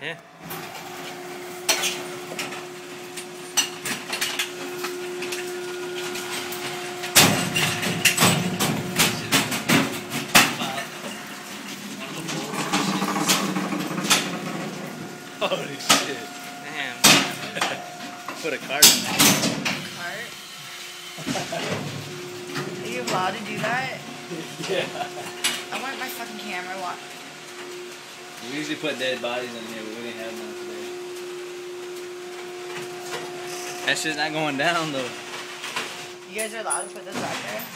Yeah. Holy shit. Damn. Put a cart in there. Cart? Are you allowed to do that? Yeah. I want my fucking camera. We usually put dead bodies in here, but we didn't have none today. That shit's not going down though. You guys are allowed to put this back there?